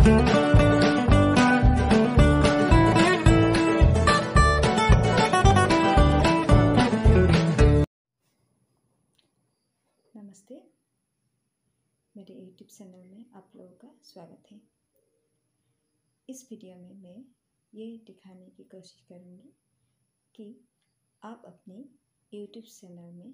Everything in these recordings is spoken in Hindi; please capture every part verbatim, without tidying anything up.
नमस्ते, मेरे यूट्यूब चैनल में आप लोगों का स्वागत है। इस वीडियो में मैं ये दिखाने की कोशिश करूँगी कि आप अपने यूट्यूब चैनल में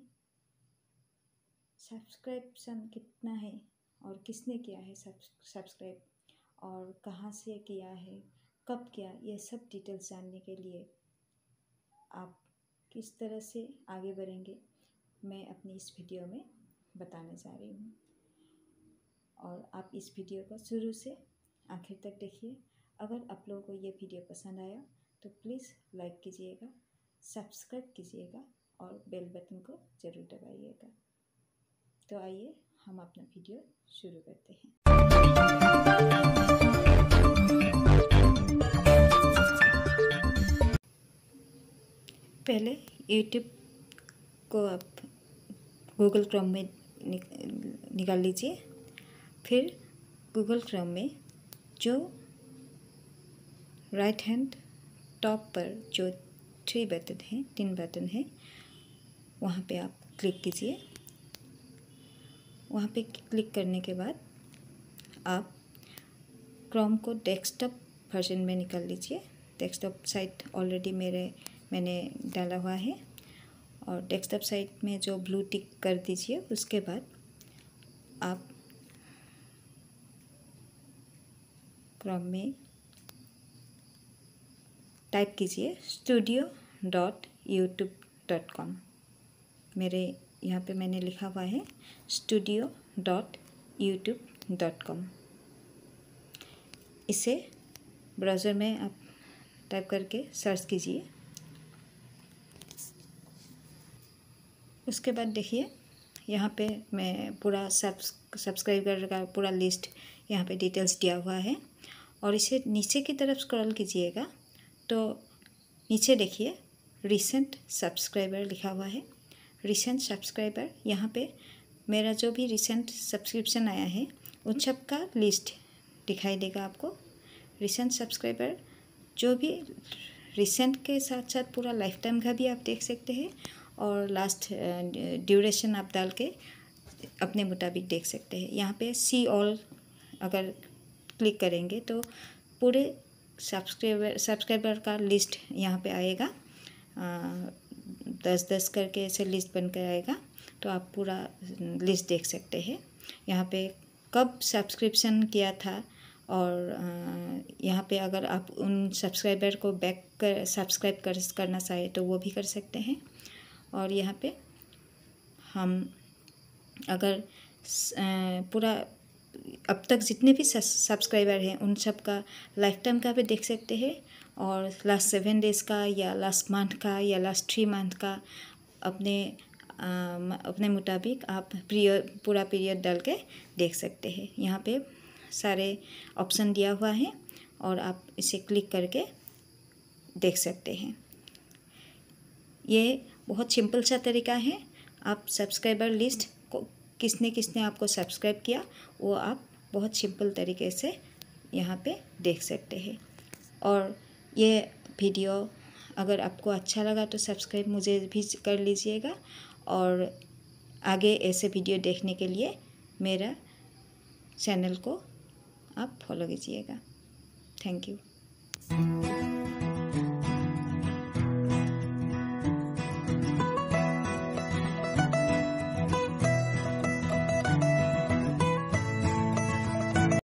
सब्सक्रिप्शन कितना है और किसने किया है सब्सक्राइब और कहाँ से किया है, कब किया, ये सब डिटेल्स जानने के लिए आप किस तरह से आगे बढ़ेंगे मैं अपनी इस वीडियो में बताने जा रही हूँ। और आप इस वीडियो को शुरू से आखिर तक देखिए। अगर आप लोगों को ये वीडियो पसंद आया तो प्लीज़ लाइक कीजिएगा, सब्सक्राइब कीजिएगा और बेल बटन को ज़रूर दबाइएगा। तो आइए हम अपना वीडियो शुरू करते हैं। पहले यूट्यूब को आप गूगल क्रोम में निकाल लीजिए। फिर गूगल क्रोम में जो राइट हैंड टॉप पर जो थ्री बटन है, तीन बटन है, वहाँ पे आप क्लिक कीजिए। वहाँ पे क्लिक करने के बाद आप क्रोम को डेस्कटॉप वर्जन में निकाल लीजिए। डेस्कटॉप साइट ऑलरेडी मेरे मैंने डाला हुआ है और डेस्कटॉप साइट में जो ब्लू टिक कर दीजिए। उसके बाद आप क्रोम में टाइप कीजिए studio dot YouTube dot com. मेरे यहाँ पे मैंने लिखा हुआ है studio dot YouTube dot com. इसे ब्राउज़र में आप टाइप करके सर्च कीजिए। उसके बाद देखिए यहाँ पे मैं पूरा सब्सक्राइबर का पूरा लिस्ट यहाँ पे डिटेल्स दिया हुआ है। और इसे नीचे की तरफ स्क्रॉल कीजिएगा तो नीचे देखिए रिसेंट सब्सक्राइबर लिखा हुआ है। रिसेंट सब्सक्राइबर, यहाँ पे मेरा जो भी रिसेंट सब्सक्रिप्शन आया है उन सब का लिस्ट दिखाई देगा आपको। रिसेंट सब्सक्राइबर जो भी रिसेंट के साथ साथ पूरा लाइफ टाइम का भी आप देख सकते हैं और लास्ट ड्यूरेशन आप डाल के अपने मुताबिक देख सकते हैं। यहाँ पे सी ऑल अगर क्लिक करेंगे तो पूरे सब्सक्राइबर सब्सक्राइबर का लिस्ट यहाँ पे आएगा। दस दस करके ऐसे लिस्ट बन कर आएगा तो आप पूरा लिस्ट देख सकते हैं। यहाँ पे कब सब्सक्रिप्शन किया था और यहाँ पे अगर आप उन सब्सक्राइबर को बैक कर सब्सक्राइब कर करना चाहे तो वो भी कर सकते हैं। और यहाँ पे हम अगर पूरा अब तक जितने भी सब्सक्राइबर हैं उन सब का लाइफ टाइम का भी देख सकते हैं और लास्ट सेवन डेज़ का या लास्ट मंथ का या लास्ट थ्री मंथ का अपने आ, अपने मुताबिक आप पीरियड पूरा पीरियड डाल के देख सकते हैं। यहाँ पे सारे ऑप्शन दिया हुआ है और आप इसे क्लिक करके देख सकते हैं। ये बहुत सिंपल सा तरीका है। आप सब्सक्राइबर लिस्ट को किसने किसने आपको सब्सक्राइब किया वो आप बहुत सिंपल तरीके से यहाँ पे देख सकते हैं। और ये वीडियो अगर आपको अच्छा लगा तो सब्सक्राइब मुझे भी कर लीजिएगा और आगे ऐसे वीडियो देखने के लिए मेरा चैनल को आप फॉलो कीजिएगा। Thank you.